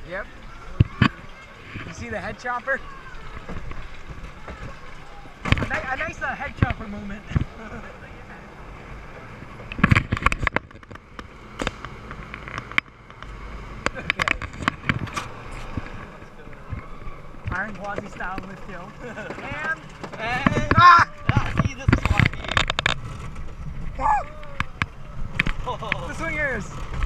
Yep. You see the head chopper? A nice head chopper moment. Okay. Iron Quasi style lift hill. And See, this is what I need. the swingers.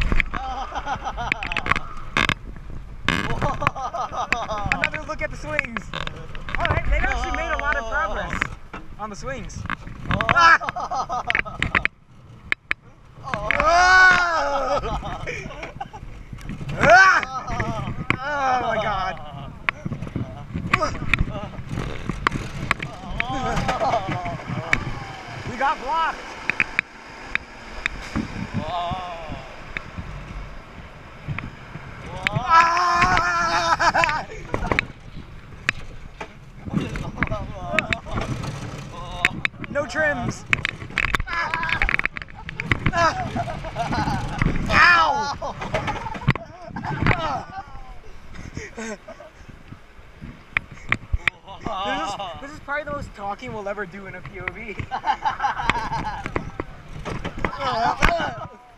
Another look at the swings. Oh, they've actually made a lot of progress on the swings. Oh my God. We got blocked. No trims. Ow! This is probably the most talking we'll ever do in a POV.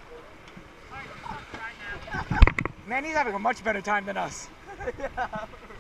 Man, he's having a much better time than us. Yeah.